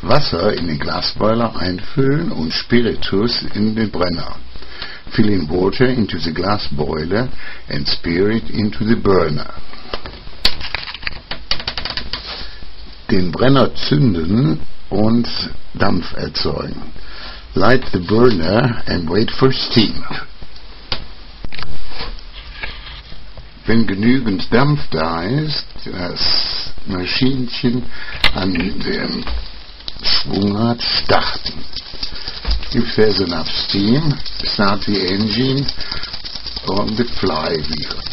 Wasser in den Glasboiler einfüllen und Spiritus in den Brenner. Filling water into the glass boiler and spirit into the burner. Den Brenner zünden und Dampf erzeugen. Light the burner and wait for steam. Wenn genügend Dampf da ist, das Maschinchen an dem Schwungrad starten. If there's enough steam, start the engine on the flywheel.